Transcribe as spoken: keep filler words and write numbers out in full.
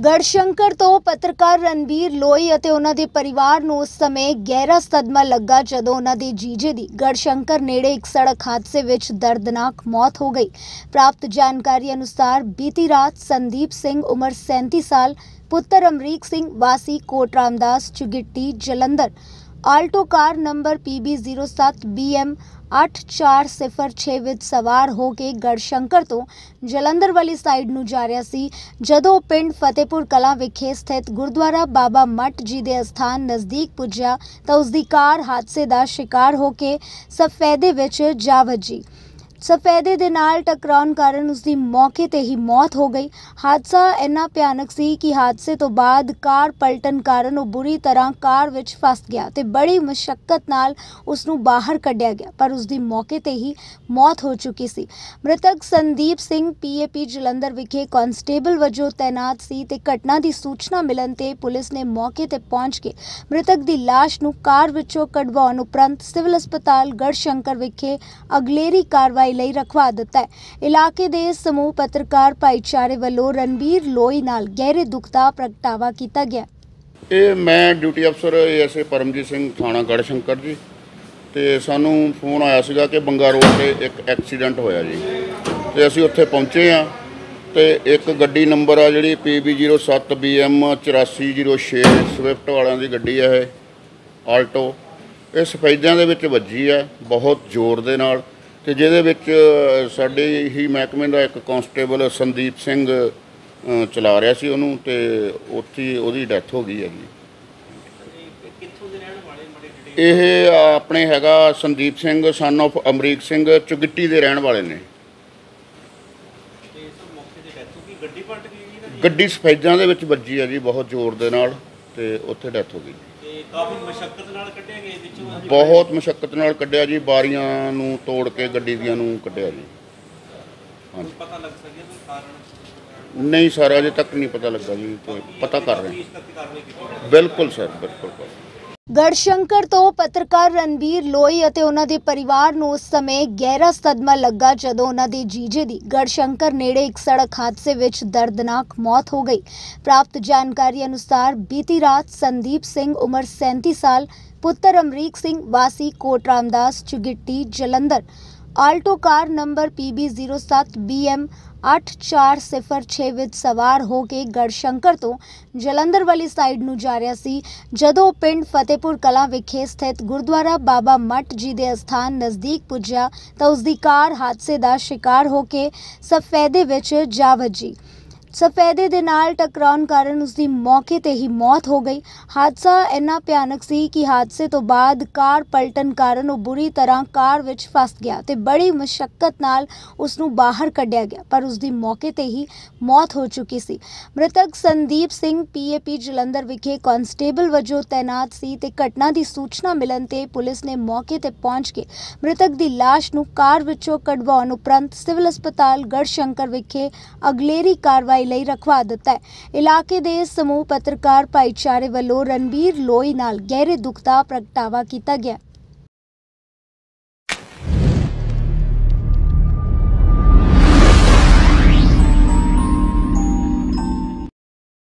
गढ़शंकर तो पत्रकार रणबीर लोई ਅਤੇ ਉਹਨਾਂ ਦੇ ਪਰਿਵਾਰ ਨੂੰ ਉਸ ਸਮੇਂ ਗਹਿਰਾ ਸਦਮਾ ਲੱਗਾ ਜਦੋਂ ਉਹਨਾਂ ਦੇ ਜੀਜੇ ਦੀ गढ़शंकर ਨੇੜੇ ਇੱਕ ਸੜਕ ਹਾਦਸੇ ਵਿੱਚ ਦਰਦਨਾਕ ਮੌਤ ਹੋ ਗਈ। ਪ੍ਰਾਪਤ ਜਾਣਕਾਰੀ ਅਨੁਸਾਰ ਬੀਤੀ ਰਾਤ ਸੰਦੀਪ ਸਿੰਘ ਉਮਰ सैंतीस ਸਾਲ ਪੁੱਤਰ ਅਮਰੀਕ ਸਿੰਘ ਵਾਸੀ Kot Ramdas Chugitti Jalandhar Alto car number P B zero seven B M ਅੱਠ ਚਾਰ ਸਿਫਰ ਛੇ ਵਿੱਚ ਸਵਾਰ ਹੋ ਕੇ ਗੜਸ਼ੰਕਰ ਤੋਂ ਜਲੰਧਰ ਵਾਲੀ ਸਾਈਡ ਨੂੰ ਜਾ ਰਿਹਾ ਸੀ ਜਦੋਂ ਪਿੰਡ ਫਤਿਹਪੁਰ ਕਲਾਂ ਵਿਖੇ ਸਥਿਤ ਗੁਰਦੁਆਰਾ ਬਾਬਾ ਮੱਟ ਜੀ ਦੇ ਅਸਥਾਨ ਨਜ਼ਦੀਕ ਪੁੱਜਿਆ ਤਾਂ ਉਸ ਦੀ ਕਾਰ ਹਾਦਸੇ ਦਾ ਸ਼ਿਕਾਰ ਹੋ ਕੇ ਸਫੈਦੇ ਵਿੱਚ ਜਾ ਵੱਜੀ। सफेदे दे नाल टकराउण कारण उसकी मौके ते ही मौत हो गई। हादसा इन्ना भयानक सी कि हादसे तो बाद कार पलटन कारण वो बुरी तरह कार विच फस गया ते बड़ी मुशक्कत नाल उसनू बाहर कढ़िया गया पर उसकी मौके ते ही मौत हो चुकी सी। मृतक Sandeep Singh P A P Jalandhar विखे कांस्टेबल वजों तैनात सी ते घटना की सूचना मिलन ते पुलिस ने मौके ते पहुंच के मृतक की लाश नू कार विचों कढवाउण उपरंत सिविल अस्पताल गढ़शंकर विखे अगलेरी कार्रवाई ਲਈ ਰਖਵਾ ਦਿੱਤਾ ਹੈ। ਇਲਾਕੇ ਦੇ ਸਮੂਹ ਪੱਤਰਕਾਰ ਭਾਈਚਾਰੇ ਵੱਲੋਂ ਰਣਬੀਰ ਲੋਈ ਨਾਲ ਗਹਿਰੇ ਦੁੱਖ ਦਾ ਪ੍ਰਗਟਾਵਾ ਕੀਤਾ ਗਿਆ। ਇਹ ਮੈਂ ਡਿਊਟੀ ਅਫਸਰ ਐਸ ਏ ਪਰਮਜੀਤ ਸਿੰਘ ਥਾਣਾ ਗੜਸ਼ੰਕਰ ਜੀ ਤੇ ਸਾਨੂੰ ਫੋਨ ਆਇਆ ਸੀਗਾ ਕਿ ਬੰਗਾ ਰੋਡ ਤੇ ਇੱਕ ਐਕਸੀਡੈਂਟ ਹੋਇਆ ਜੀ ਤੇ ਅਸੀਂ ਉੱਥੇ ਪਹੁੰਚੇ ਆ ਤੇ ਇੱਕ ਗੱਡੀ ਨੰਬਰ ਆ ਜਿਹੜੀ P B zero seven B M ਚੁਰਾਸੀ ਜ਼ੀਰੋ ਛੇ ਸਵਿਫਟ ਵਾਲਿਆਂ ਦੀ ਗੱਡੀ ਆ ਇਹ ਆਲਟੋ ਇਹ ਸਫੈਦਿਆਂ ਦੇ ਵਿੱਚ ਵੱਜੀ ਆ ਬਹੁਤ ਜ਼ੋਰ ਦੇ ਨਾਲ ਤੇ ਜਿਹਦੇ ਵਿੱਚ ਸਾਡੇ ਹੀ ਮਹਿਕਮੇ ਦਾ ਇੱਕ ਕਾਂਸਟੇਬਲ ਸੰਦੀਪ ਸਿੰਘ ਚਲਾ ਰਿਹਾ ਸੀ ਉਹਨੂੰ ਤੇ ਉੱਥੇ ਉਹਦੀ ਡੈਥ ਹੋ ਗਈ ਹੈ ਜੀ। ਕਿੱਥੋਂ ਦੇ ਰਹਿਣ ਵਾਲੇ ਇਹ ਆਪਣੇ ਹੈਗਾ ਸੰਦੀਪ ਸਿੰਘ ਸਨ ਆਫ ਅਮਰੀਕ ਸਿੰਘ ਚੁਗਿੱਟੀ ਦੇ ਰਹਿਣ ਵਾਲੇ ਨੇ। ਤੇ ਸਭ ਮੌਕੇ ਤੇ ਡੈਥ ਹੋ ਗਈ। ਗੱਡੀ ਪਲਟ ਗਈ। ਗੱਡੀ ਸਫੈਦਿਆਂ ਦੇ ਵਿੱਚ ਵੱਜੀ ਹੈ ਜੀ ਬਹੁਤ ਜ਼ੋਰ ਦੇ ਨਾਲ ਤੇ ਉੱਥੇ ਡੈਥ ਹੋ ਗਈ। ਕਾਫੀ ਮੁਸ਼ੱਕਤ ਨਾਲ ਕੱਢਿਆ ਗਿਆ ਵਿੱਚੋਂ ਬਹੁਤ ਮੁਸ਼ੱਕਤ ਨਾਲ ਕੱਢਿਆ ਜੀ ਬਾਰੀਆਂ ਨੂੰ ਤੋੜ ਕੇ ਗੱਡੀ ਦੀਆਂ ਨੂੰ ਕੱਢਿਆ ਜੀ। ਹਾਂਜੀ ਪਤਾ ਲੱਗ ਸਕਿਆ ਕੋਈ ਕਾਰਨ ਨਹੀਂ ਸਰ ਅਜੇ ਤੱਕ ਨਹੀਂ ਪਤਾ ਲੱਗਾ ਜੀ ਪਤਾ ਕਰ ਰਹੇ ਬਿਲकुल ਸਰ ਬਿਲकुल। गढ़शंकर तो पत्रकार रणबीर लोई ਅਤੇ ਉਹਨਾਂ ਦੇ ਪਰਿਵਾਰ ਨੂੰ ਉਸ ਸਮੇਂ ਗਹਿਰਾ ਸਦਮਾ ਲੱਗਾ ਜਦੋਂ ਉਹਨਾਂ ਦੇ ਜੀਜੇ ਦੀ ਗੜਸ਼ੰਕਰ ਨੇੜੇ ਇੱਕ ਸੜਕ ਹਾਦਸੇ ਵਿੱਚ ਦਰਦਨਾਕ ਮੌਤ ਹੋ ਗਈ। ਪ੍ਰਾਪਤ ਜਾਣਕਾਰੀ ਅਨੁਸਾਰ ਬੀਤੀ ਰਾਤ ਸੰਦੀਪ ਸਿੰਘ ਉਮਰ सैंतीस ਸਾਲ ਪੁੱਤਰ ਅਮਰੀਕ ਸਿੰਘ ਵਾਸੀ Kot Ramdas Chugitti Jalandhar Alto car number P B zero seven B M ਅੱਠ ਚਾਰ ਸਿਫਰ ਛੇ ਵਿੱਚ ਸਵਾਰ ਹੋ ਕੇ ਗੜਸ਼ੰਕਰ ਤੋਂ ਜਲੰਧਰ ਵਾਲੀ ਸਾਈਡ ਨੂੰ ਜਾ ਰਿਹਾ ਸੀ ਜਦੋਂ ਪਿੰਡ ਫਤਿਹਪੁਰ ਕਲਾਂ ਵਿਖੇ ਸਥਿਤ ਗੁਰਦੁਆਰਾ ਬਾਬਾ ਮੱਟ ਜੀ ਦੇ ਅਸਥਾਨ ਨਜ਼ਦੀਕ ਪੁੱਜਿਆ ਤਾਂ ਉਸ ਦੀ ਕਾਰ ਹਾਦਸੇ ਦਾ ਸ਼ਿਕਾਰ ਹੋ ਕੇ ਸਫੈਦੇ ਵਿੱਚ ਜਾ ਵੱਜੀ। ਸਫੈਦੇ ਦੇ ਨਾਲ ਟਕਰਾਉਣ ਕਾਰਨ ਉਸਦੀ ਮੌਕੇ ਤੇ ਹੀ ਮੌਤ ਹੋ ਗਈ। ਹਾਦਸਾ ਇੰਨਾ ਭਿਆਨਕ ਸੀ ਕਿ ਹਾਦਸੇ ਤੋਂ ਬਾਅਦ ਕਾਰ ਪਲਟਨ ਕਾਰਨ ਉਹ ਬੁਰੀ ਤਰ੍ਹਾਂ ਕਾਰ ਵਿੱਚ ਫਸ ਗਿਆ ਤੇ ਬੜੀ ਮੁਸ਼ੱਕਤ ਨਾਲ ਉਸ ਨੂੰ ਬਾਹਰ ਕੱਢਿਆ ਗਿਆ ਪਰ ਉਸ ਦੀ ਮੌਕੇ ਤੇ ਹੀ ਮੌਤ ਹੋ ਚੁੱਕੀ ਸੀ। ਮ੍ਰਿਤਕ Sandeep Singh P A P Jalandhar ਵਿਖੇ ਕਾਂਸਟੇਬਲ ਵਜੋਂ ਤੈਨਾਤ ਸੀ ਤੇ ਘਟਨਾ ਦੀ ਸੂਚਨਾ ਮਿਲਣ ਤੇ ਪੁਲਿਸ ਨੇ ਮੌਕੇ ਤੇ ਪਹੁੰਚ ਕੇ ਮ੍ਰਿਤਕ ਦੀ ਲਾਸ਼ ਨੂੰ ਕਾਰ ਵਿੱਚੋਂ ਕਢਵਾਉਣ ਉਪਰੰਤ ਸਿਵਲ अस्पताल गढ़शंकर ਵਿਖੇ ਅਗਲੇਰੀ कार्रवाई ਲਈ ਰਖਵਾ ਦਿੱਤਾ ਹੈ। ਇਲਾਕੇ ਦੇ ਸਮੂਹ ਪੱਤਰਕਾਰ ਭਾਈਚਾਰੇ ਵੱਲੋਂ ਰਣਬੀਰ ਲੋਈ ਨਾਲ ਗਹਿਰੇ ਦੁੱਖ ਦਾ ਪ੍ਰਗਟਾਵਾ ਕੀਤਾ ਗਿਆ।